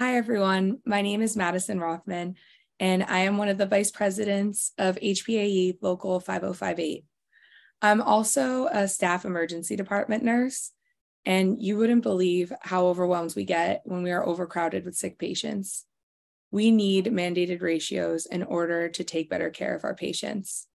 Hi, everyone. My name is Madison Rothman, and I am one of the vice presidents of HPAE Local 5058. I'm also a staff emergency department nurse, and you wouldn't believe how overwhelmed we get when we are overcrowded with sick patients. We need mandated ratios in order to take better care of our patients.